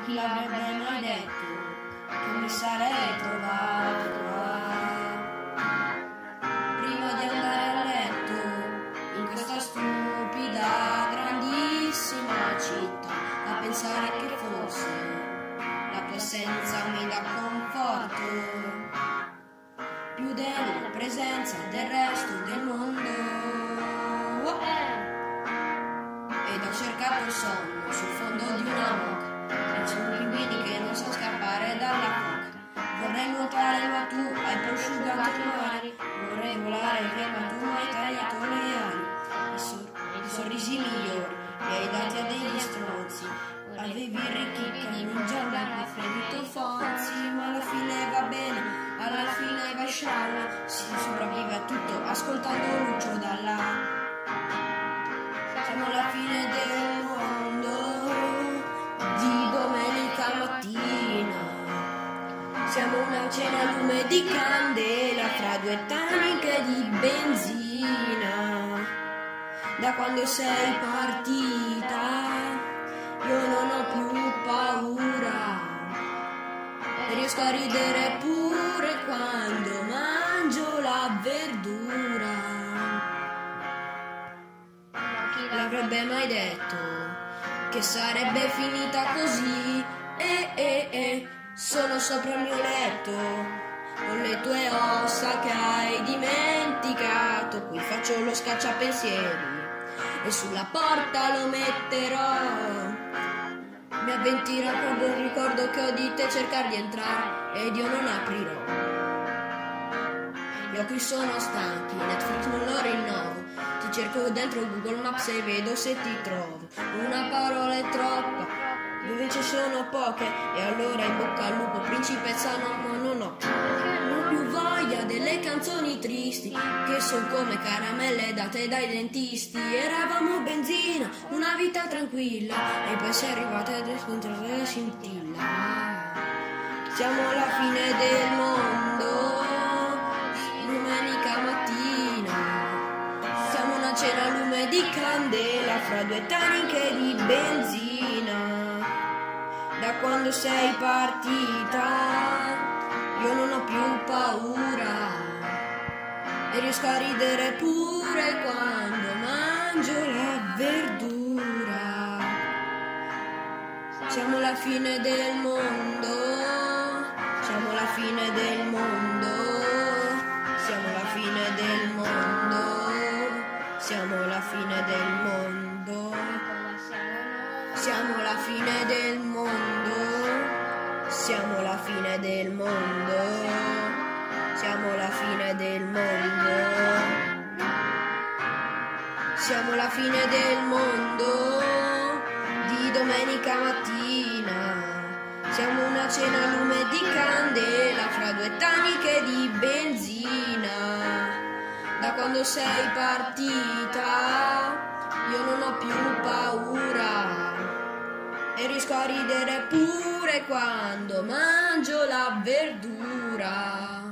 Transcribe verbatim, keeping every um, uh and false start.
chi l'avrebbe mai detto che mi sarei trovato qua? Prima di andare a letto, in questa stupida, grandissima città, a pensare che forse la tua assenza mi dà conforto, più della presenza del resto del mondo. Ed ho cercato il sonno sul fondo di una moca, penso a un pinguini che non sa scappare dalla foca. Vorrei nuotare ma tu hai prosciugato i mari, vorrei volare via ma tu hai tagliato le ali. I, sor i sorrisi migliori li hai dati a degli stronzi, avevi il ricchi che in un giorno hai finito Fonzi, ma alla fine va bene, alla fine va scialla, si sopravvive a tutto ascoltando Lucio Dalla. Siamo alla fine del mondo di domenica mattina, siamo una cena a lume di candela fra due taniche di benzina. Da quando sei partita io non ho più paura e riesco a ridere pure quando mangio la verdura. L'avrebbe mai detto che sarebbe finita così? E eh, eh, sono sopra il mio letto con le tue ossa che hai dimenticato. Qui faccio lo scacciapensieri e sulla porta lo metterò. Mi avventirò quando il ricordo che ho di te cercare di entrare ed io non aprirò. Gli occhi sono stanchi, Netflix non lo rinnovo, ti cerco dentro Google Maps e vedo se ti trovo. Una parola è troppa, dove ci sono poche, e allora in bocca al lupo, principessa no, no, non ho. Non ho più voglia delle canzoni tristi, che son come caramelle date dai dentisti. Eravamo benzina, una vita tranquilla, e poi sei arrivata ad scontrare la scintilla. Siamo alla fine del mondo, domenica mattina, siamo una cena a lume di candela fra due taniche di benzina. Da quando sei partita io non ho più paura e riesco a ridere pure quando mangio la verdura. Siamo alla fine del mondo, siamo alla fine del mondo, siamo alla fine del mondo, siamo alla fine del mondo, siamo alla fine del mondo, siamo alla fine del mondo, siamo alla fine del mondo, siamo alla fine del mondo di domenica mattina. Siamo una cena a lume di candela fra due taniche di benzina. Da quando sei partita io non ho più paura e riesco a ridere pure quando mangio la verdura.